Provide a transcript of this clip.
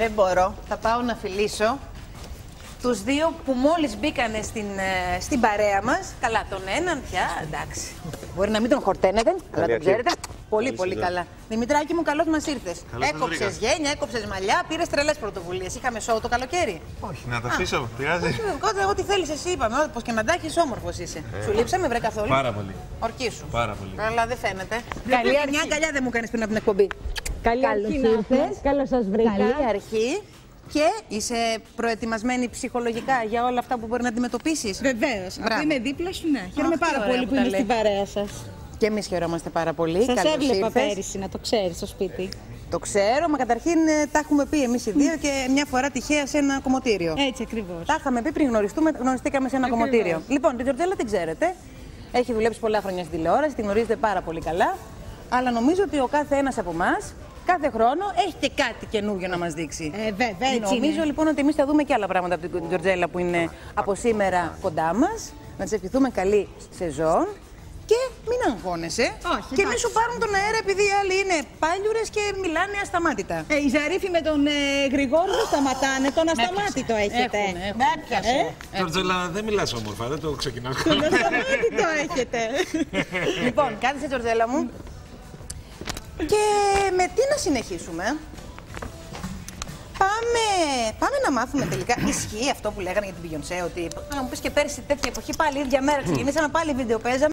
Δεν μπορώ. Θα πάω να φιλήσω τους δύο που μόλις μπήκανε στην παρέα μας. Καλά, τον έναν πια, εντάξει. Μπορεί να μην τον χορταίνετε, αλλά τον ξέρετε. Πολύ καλά. Δημητράκη μου, καλώς μας ήρθες. Έκοψες γένια, έκοψες μαλλιά, πήρες τρελές πρωτοβουλίες. Είχαμε σοου το καλοκαίρι. Όχι, να τα αφήσω, πειράζει. Εγώ τι θέλεις εσύ, είπαμε. Πως και να τα έχεις, όμορφος είσαι. Σου λείψαμε, βρε καθόλου. Πάρα πολύ. Ορκίσου. Πάρα πολύ. Αλλά δεν φαίνεται. Καλή αρχή. Μια αγκαλιά δεν μου κάνεις πριν από την εκπομπή. Καλή αρχή να ήρθες. Καλώς σας βρήκα. Καλή αρχή. Και είσαι προετοιμασμένη ψυχολογικά για όλα αυτά που μπορεί να αντιμετωπίσεις? Βεβαίως. Αφού είμαι δίπλα σου, ναι. Χαίρομαι πάρα ωραία πολύ που που τα είμαι λέει. στην παρέα σας. Και εμείς χαιρόμαστε πάρα πολύ. Σας Καλώς έβλεπα ήρθες. πέρυσι, να το ξέρεις, στο σπίτι. Το ξέρω, μα καταρχήν τα έχουμε πει εμείς οι δύο και μια φορά τυχαία σε ένα κομμωτήριο. Έτσι ακριβώς. Τα είχαμε πει πριν γνωριστήκαμε σε ένα κομμωτήριο. Λοιπόν, την Τζορτζέλα την ξέρετε. Έχει δουλέψει πολλά χρόνια στην τηλεόραση, την γνωρίζετε πάρα πολύ καλά. Αλλά νομίζω ότι ο κάθε ένας από εμάς κάθε χρόνο έχει και κάτι καινούργιο να μας δείξει. Βέβαια, έτσι Νομίζω είναι. λοιπόν ότι εμείς θα δούμε και άλλα πράγματα από την Τζορτζέλα που είναι από σήμερα κοντά μας. Να της ευχηθούμε καλή σεζόν. Και μην αγχώνεσαι. Όχι, Και μην σου πάρουν τον αέρα επειδή οι άλλοι είναι πάλιουρες και μιλάνε ασταμάτητα. Η Ζαρίφη με τον Γρηγόρη δεν σταματάνε, τον ασταμάτητο έχετε. Με έπιασε. Τζορτζέλα, δεν μιλάς όμορφα, δεν το ξεκινάς. Τον ασταμάτητο έχετε. Λοιπόν, κάθισε Τζορτζέλα μου. Και με τι να συνεχίσουμε? Πάμε να μάθουμε τελικά. Ισχύει αυτό που λέγανε για την Beyoncé, ότι να μου πεις και πέρσι τέτοια εποχή πάλι ίδια μέρα ξεκινήσαμε, πάλι βίντεο παίζαμε.